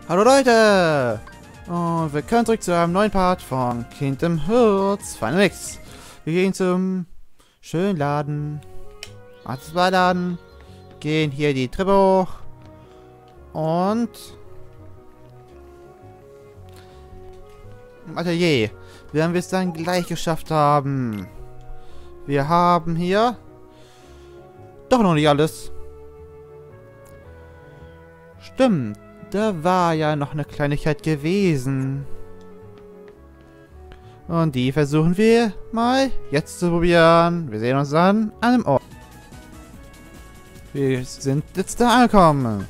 Hallo Leute! Und willkommen zurück zu einem neuen Part von Kingdom Hearts Final Mix. Wir gehen zum schönen Laden. Laden. Gehen hier die Treppe hoch. Und im Atelier. Werden wir es dann gleich geschafft haben. Wir haben hier doch noch nicht alles. Stimmt. Da war ja noch eine Kleinigkeit gewesen. Und die versuchen wir mal jetzt zu probieren. Wir sehen uns dann an einem Ort. Wir sind jetzt da angekommen.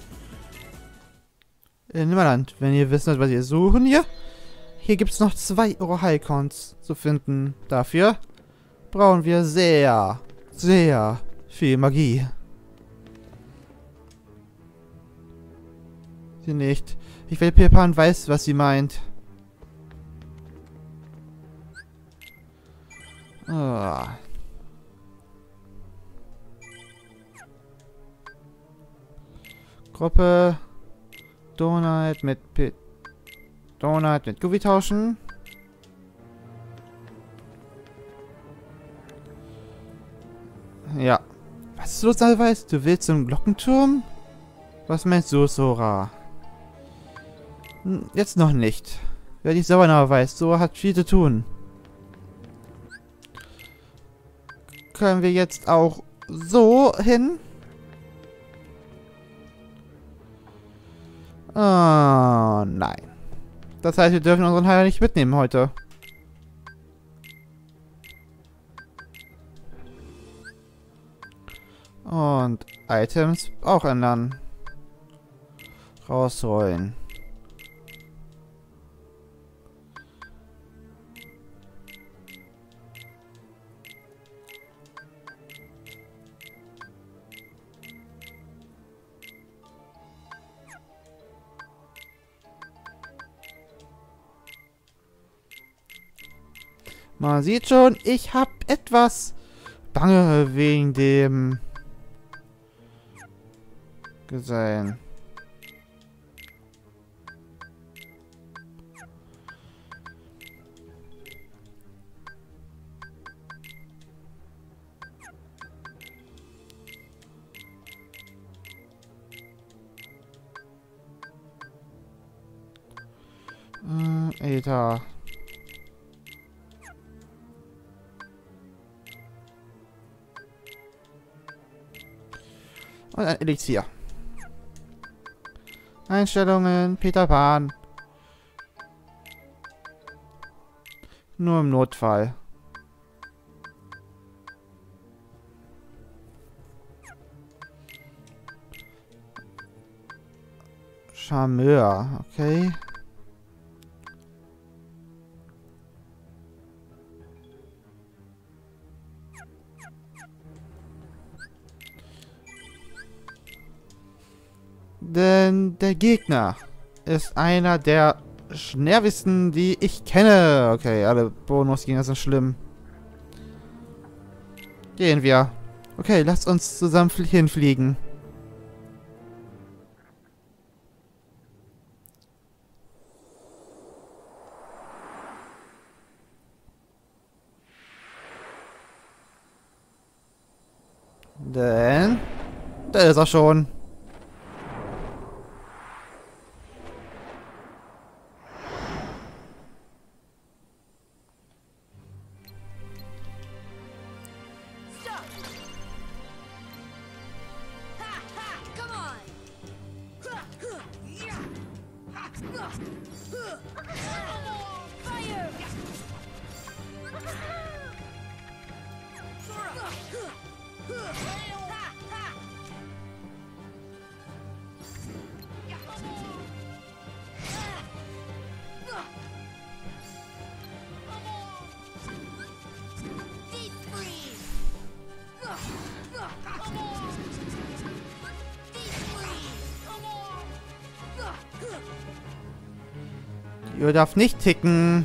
In Nimmerland. Wenn ihr wisst, was wir suchen hier. Hier gibt es noch 2 Orohai-Cons zu finden. Dafür brauchen wir sehr, sehr viel Magie. Sie nicht. Ich will Peppan weiß, was sie meint. Ah. Gruppe Donut mit Goofy tauschen. Ja. Was ist los, Allweis? Du willst zum Glockenturm? Was meinst du, Sora? Jetzt noch nicht. Wer die Sauerner weiß, Sora hat viel zu tun. Können wir jetzt auch so hin? Oh, nein. Das heißt, wir dürfen unseren Heiler nicht mitnehmen heute. Und Items auch ändern. Rausholen. Man sieht schon, ich habe etwas Bange wegen dem Gesellen. Eta. Und ein Elixier. Einstellungen, Peter Pan. Nur im Notfall. Charmeur, okay. Denn der Gegner ist einer der nervigsten, die ich kenne. Okay, alle Bonusgegner sind schlimm. Gehen wir. Okay, lasst uns zusammen hinfliegen. Denn da ist er schon. Ihr darf nicht ticken.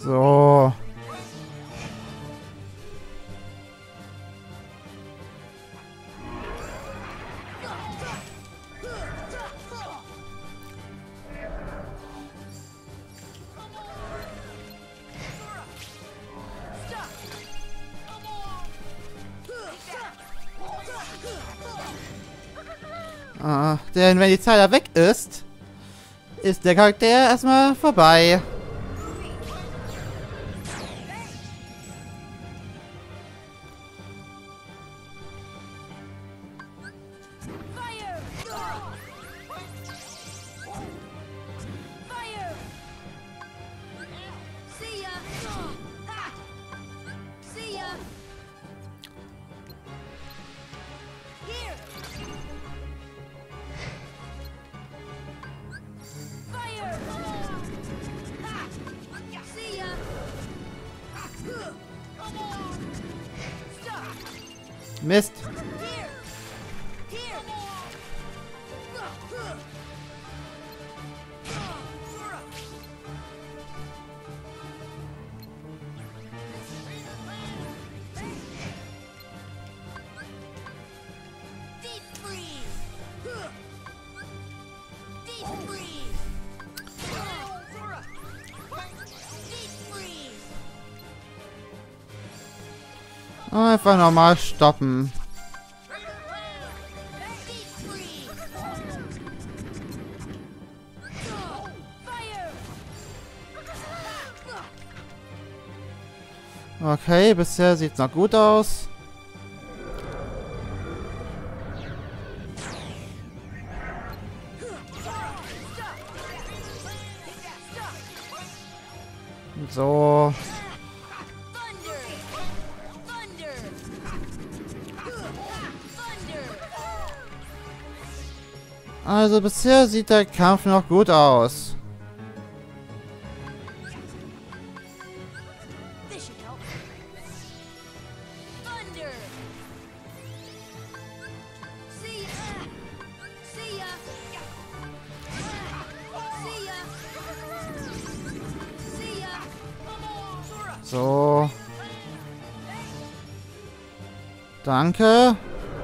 So. Denn wenn die Zahl da weg ist, ist der Charakter erstmal vorbei. Mist. Einfach nochmal stoppen. Okay, bisher sieht's noch gut aus. So. Also bisher sieht der Kampf noch gut aus. So. Danke.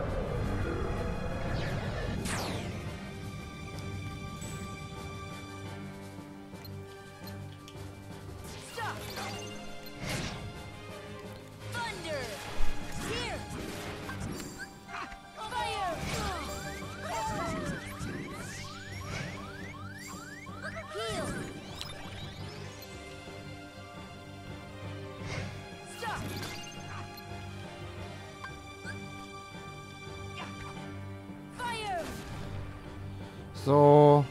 So.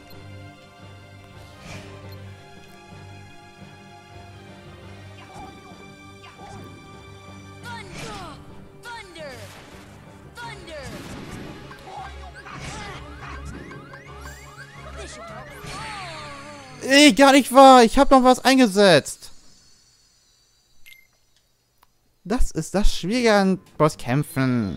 Ey, gar nicht wahr. Ich habe noch was eingesetzt. Das ist das Schwierige an Bosskämpfen.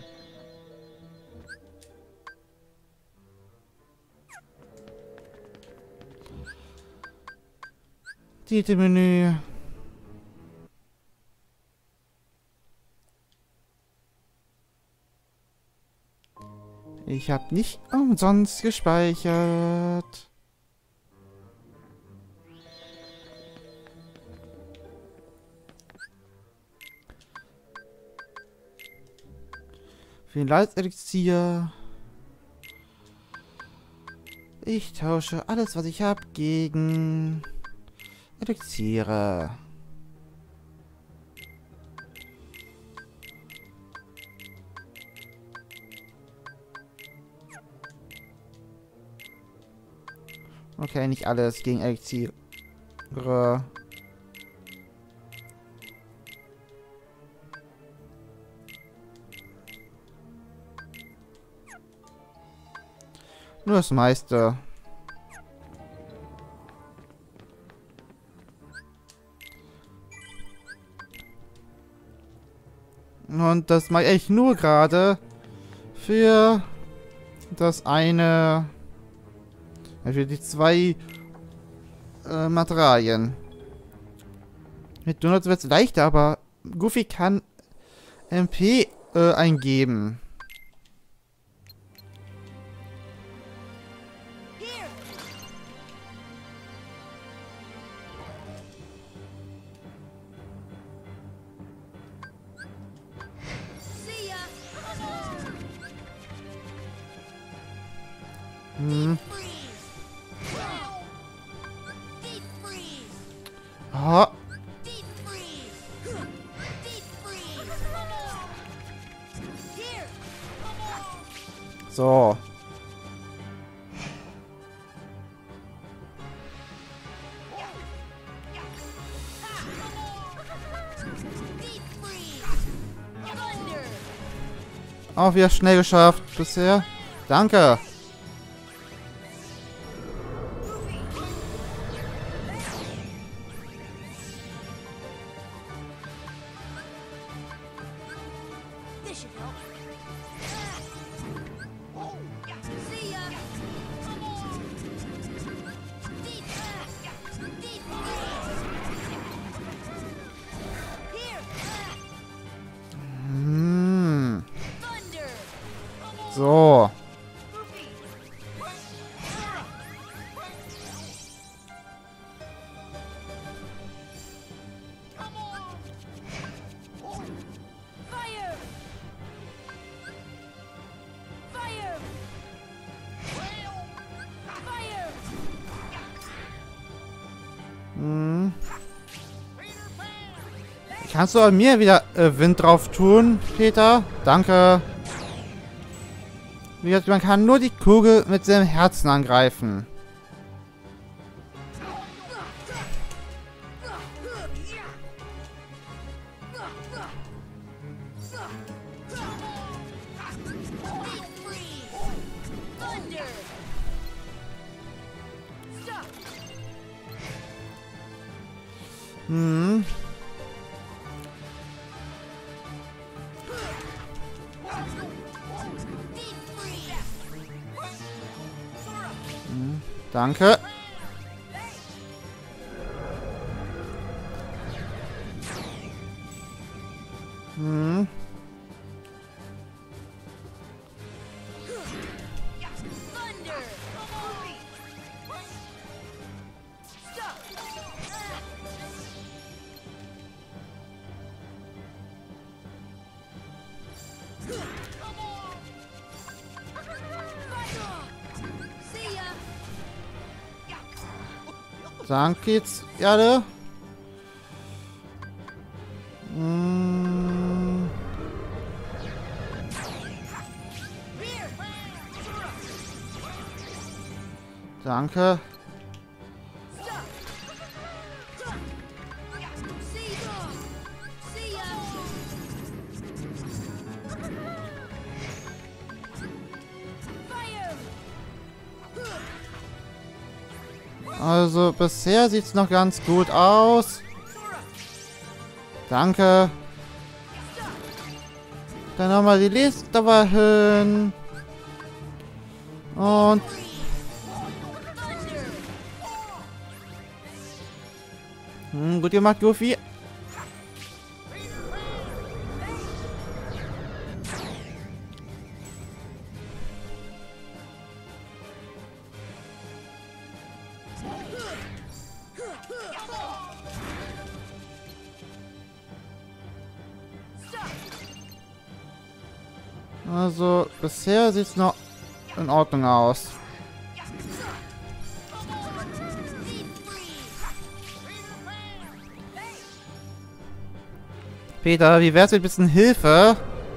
Titelmenü. Ich habe nicht umsonst gespeichert. Vielleicht Elixier. Ich tausche alles, was ich habe, gegen Elixiere. Okay, nicht alles gegen Elixiere. Nur das meiste. Und das mache ich nur gerade für das eine, für die zwei Materialien. Mit Donuts wird es leichter, aber Goofy kann MP eingeben. Hm. Oh. So. Auch wieder schnell geschafft bisher. Danke. So. Kannst du an mir wieder Wind drauf tun, Peter? Danke. Wie gesagt, man kann nur die Kugel mit seinem Herzen angreifen. Hm. Danke. Hm. Danke jetzt, Erde. Hm. Danke. Also bisher sieht es noch ganz gut aus. Danke. Dann nochmal die Lesedauer hin. Und... gut gemacht, Goofy. Also, bisher sieht es noch in Ordnung aus. Peter, wie wär's mit ein bisschen Hilfe?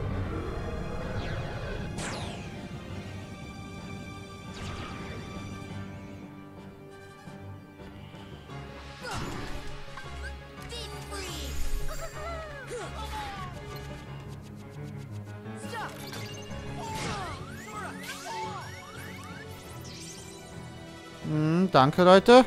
Danke, Leute.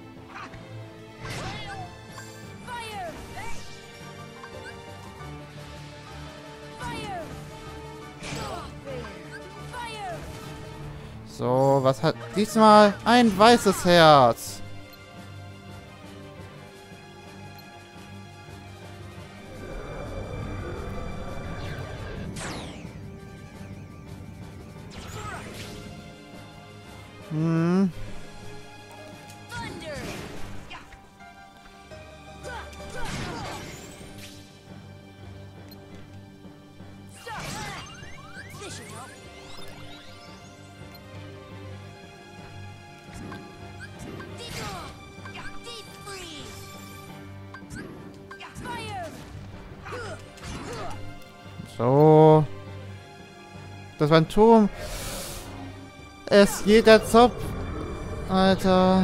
So, was hat diesmal ein weißes Herz? Hm. So. Das war ein Turm. Es geht der Zopf. Alter.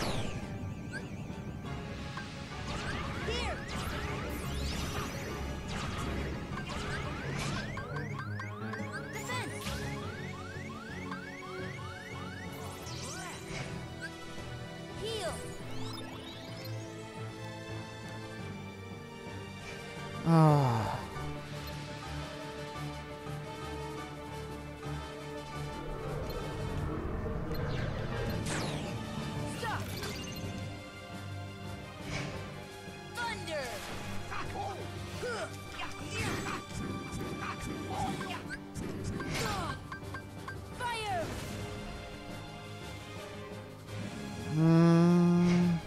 Ah. Hm.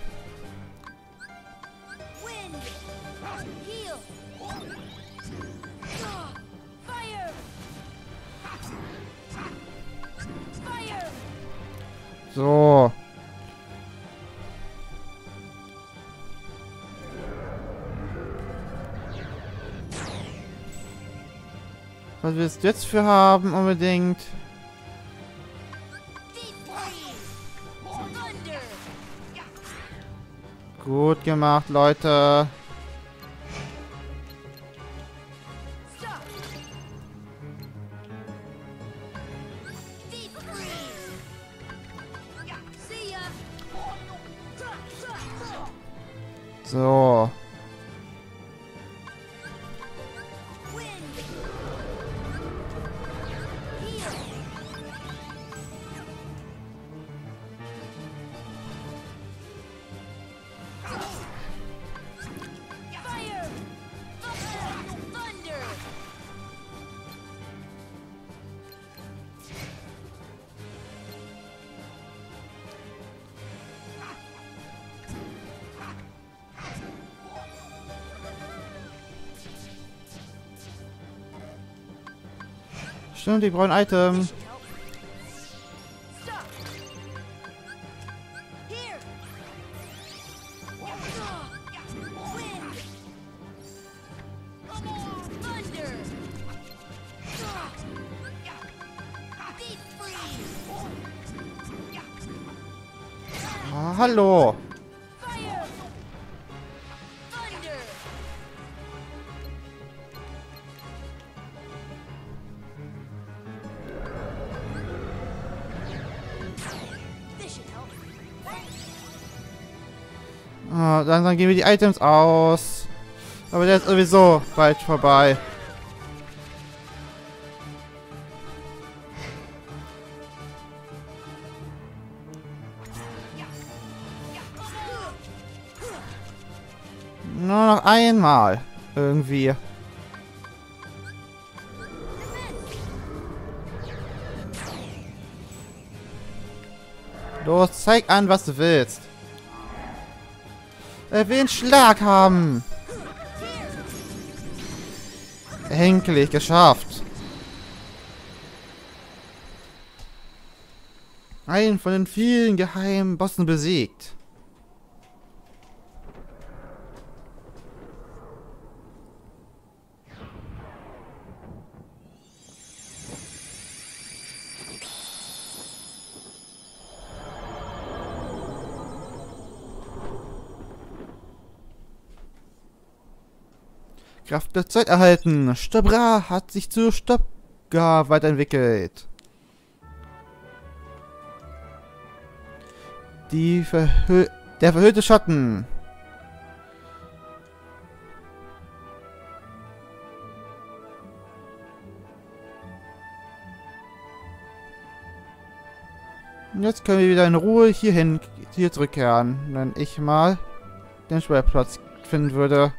So. Was willst du jetzt für haben unbedingt? Gut gemacht, Leute. So. Stimmt, die brauchen Item. Ah, hallo. Ah, dann gehen wir die Items aus. Aber der ist sowieso bald vorbei. Nur noch einmal. Irgendwie. Los, zeig an, was du willst. Er will einen Schlag haben. Endlich geschafft. Einen von den vielen geheimen Bossen besiegt. Kraft der Zeit erhalten. Stabra hat sich zu Stabgar weiterentwickelt. Der verhüllte Schatten. Und jetzt können wir wieder in Ruhe hier zurückkehren. Wenn ich mal den Speicherplatz finden würde.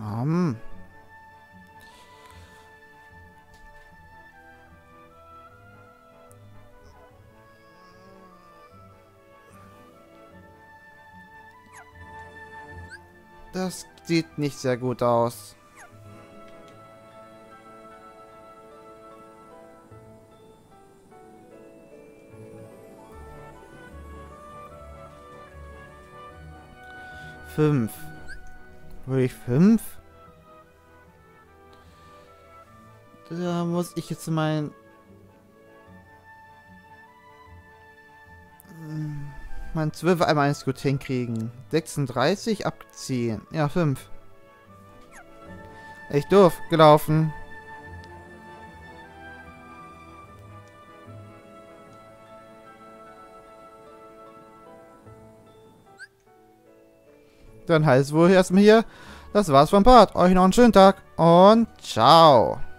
Um. Das sieht nicht sehr gut aus. Fünf. Würde ich 5? Da muss ich jetzt mein 12 einmal eins gut hinkriegen. 36 abziehen. Ja, 5. Echt doof gelaufen. Dann heißt es wohl erstmal hier, das war's vom Part. Euch noch einen schönen Tag und ciao.